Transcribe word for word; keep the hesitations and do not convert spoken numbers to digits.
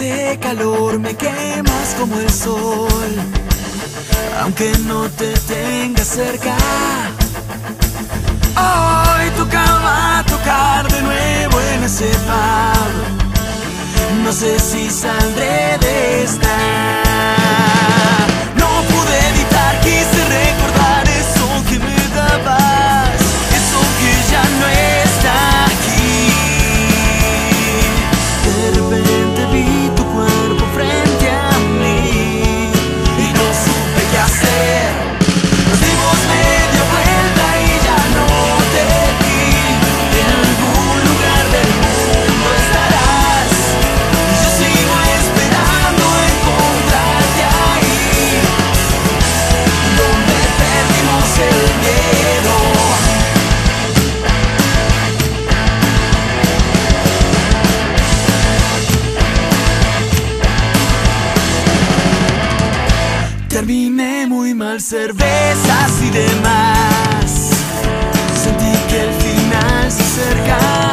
este calor me quemas como el sol. Aunque no te tenga cerca, hoy tocaba tocar de nuevo en ese pub. No sé si saldré de esta. No pude evitar, quise recordar eso que me dabas, eso que ya no está aquí. De repente vi tu cuerpo frente a mí y no supe qué hacer. Nos dimos media vuelta y ya no te vi. En algún lugar del mundo estarás y yo sigo esperando encontrarte ahí, donde perdimos el miedo. Terminé muy mal, cervezas y demás. Sentí que el final se acerca.